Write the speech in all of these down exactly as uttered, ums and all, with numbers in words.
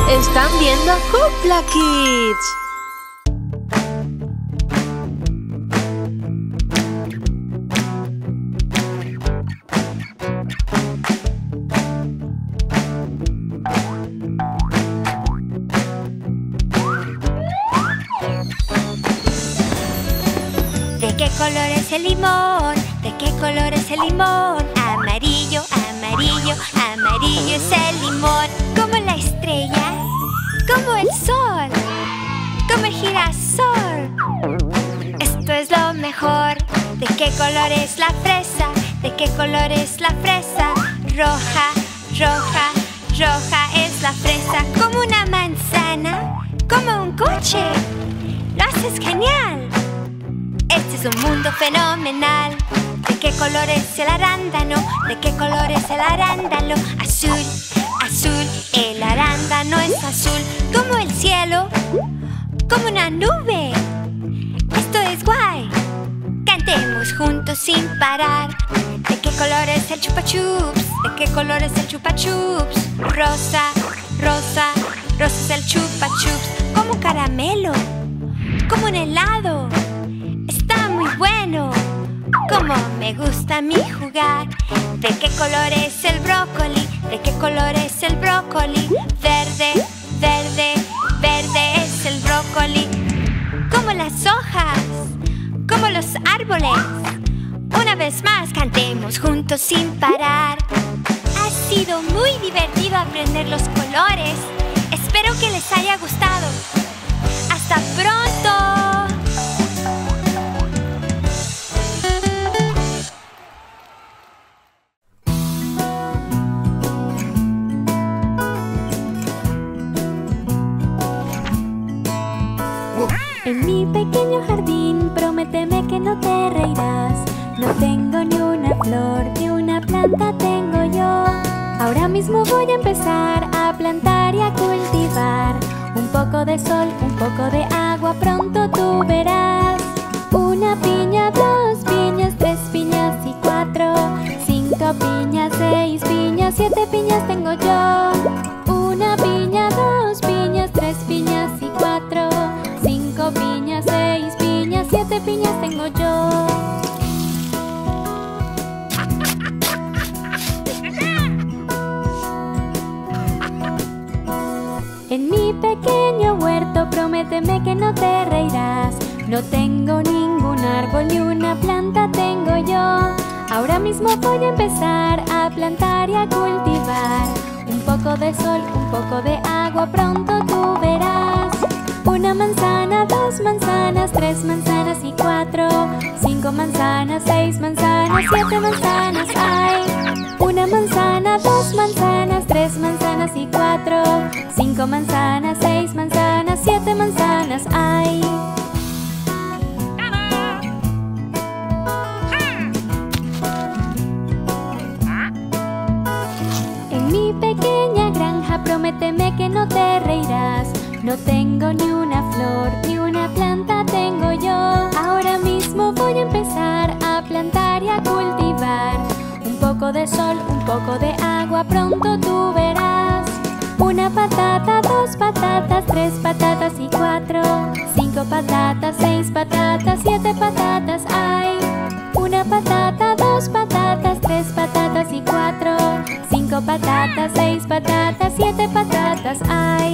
Están viendo Hoopla Kids. ¿De qué color es el limón? ¿De qué color es el limón? Amarillo, amarillo, amarillo es el limón. Como la estrella, como el sol, como el girasol. Esto es lo mejor. ¿De qué color es la fresa? ¿De qué color es la fresa? Roja, roja, roja es la fresa. Como una manzana, como un coche. ¡Lo haces genial! Este es un mundo fenomenal. ¿De qué color es el arándano? ¿De qué color es el arándano? Azul, azul, el arándano es azul. Como el cielo, como una nube. Esto es guay. Cantemos juntos sin parar. ¿De qué color es el chupa chups? ¿De qué color es el chupa chups? Rosa, rosa, rosa es el chupa chups. Como un caramelo, como un helado. Está muy bueno. Como me gusta a mí jugar. ¿De qué color es el brócoli? ¿De qué color es el brócoli? Verde, verde, verde es el brócoli. Como las hojas, como los árboles. Una vez más cantemos juntos sin parar. Ha sido muy divertido aprender los colores. Espero que les haya gustado. ¡Hasta pronto! En mi pequeño jardín, prométeme que no te reirás. No tengo ni una flor, ni una planta tengo yo. Ahora mismo voy a empezar a plantar y a cultivar. Un poco de sol, un poco de agua, pronto tú verás. Una piña, dos piñas, tres piñas y cuatro. Cinco piñas, seis piñas, siete piñas tengo yo. Una piña, dos piñas, tres piñas y cuatro. Cinco piñas, seis piñas, siete piñas tengo yo. En mi pequeño huerto, prométeme que no te reirás. No tengo ningún árbol ni una planta tengo yo. Ahora mismo voy a empezar a plantar y a cultivar. Un poco de sol, un poco de agua, pronto tú verás. Una manzana, dos manzanas, tres manzanas y cuatro. Cinco manzanas, seis manzanas, siete manzanas hay. Una manzana, dos manzanas, tres manzanas y cuatro. Cinco manzanas, seis manzanas, siete manzanas hay. En mi pequeña granja, prométeme que no te reirás. No tengo ni una flor, ni una planta tengo yo. Ahora mismo voy a empezar a plantar y a cultivar. Un poco de sol, un poco de agua, pronto tú verás. Una patata, dos patatas, tres patatas y cuatro. Cinco patatas, seis patatas, siete patatas hay. Una patata, dos patatas, tres patatas y cuatro. Cinco patatas, seis patatas, siete patatas hay.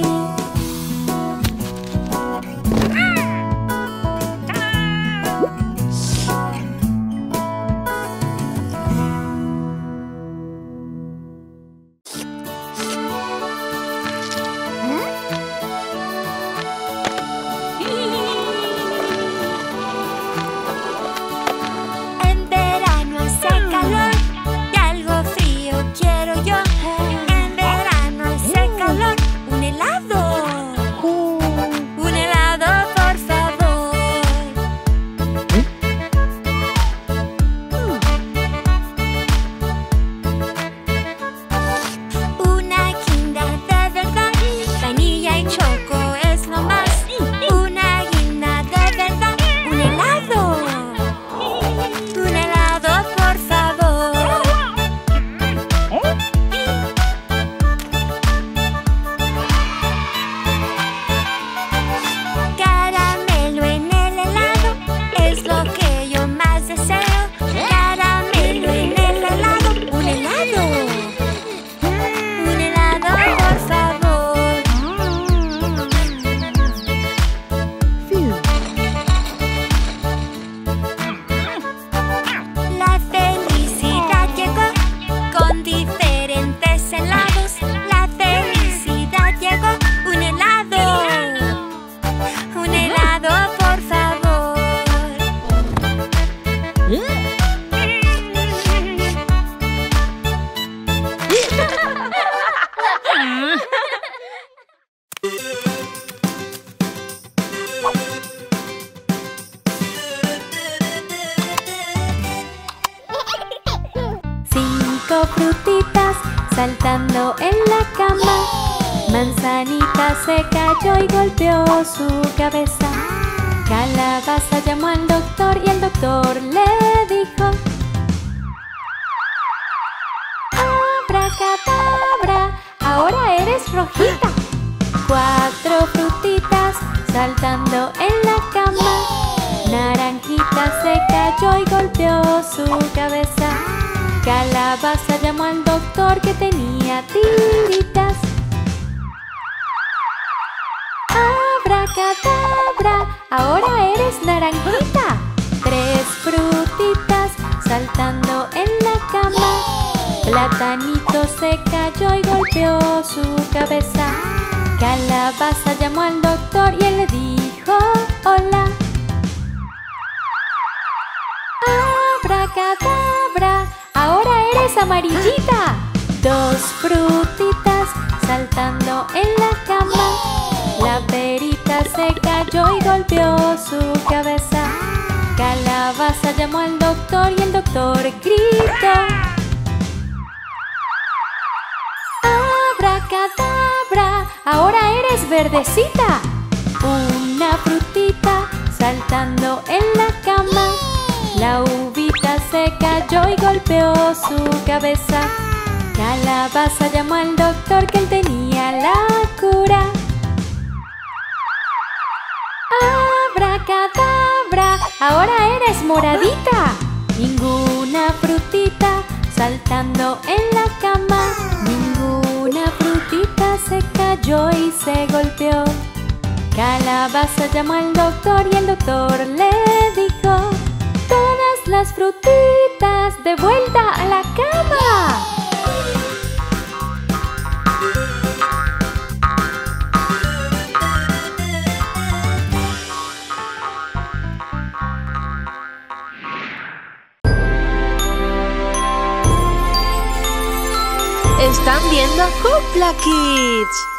Quiero yo, en verano hace calor, un helado. frutitas saltando en la cama. Manzanita se cayó y golpeó su cabeza. Calabaza llamó al doctor y el doctor le dijo: abracadabra, ahora eres rojita. Cuatro frutitas saltando en la cama. Naranjita se cayó y golpeó su cabeza. Calabaza llamó al doctor que tenía tiritas. Abracadabra, ahora eres naranjita. Tres frutitas saltando en la cama. Platanito se cayó y golpeó su cabeza. Calabaza llamó al doctor y él le dijo: hola. Abracadabra, ahora eres amarillita. Dos frutitas saltando en la cama. La perita se cayó y golpeó su cabeza. Calabaza llamó al doctor y el doctor gritó: abracadabra, ahora eres verdecita. Una frutita saltando en la cama. La uvita se cayó y golpeó su cabeza. Calabaza llamó al doctor que él tenía la cura. Abracadabra, ahora eres moradita. Ninguna frutita saltando en la cama. Ninguna frutita se cayó y se golpeó. Calabaza llamó al doctor y el doctor le dijo: todas las frutitas de vuelta a la cama. Están viendo Hoopla Kids.